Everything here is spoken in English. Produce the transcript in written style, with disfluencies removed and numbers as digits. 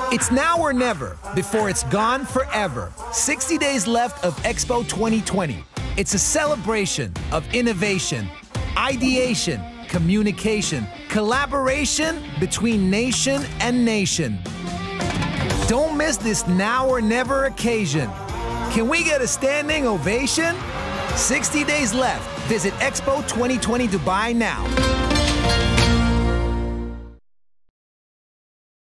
It's now or never, before it's gone forever. 60 days left of Expo 2020. It's a celebration of innovation, ideation, communication, collaboration between nation and nation. Don't miss this now or never occasion. Can we get a standing ovation? 60 days left. Visit Expo 2020 Dubai now.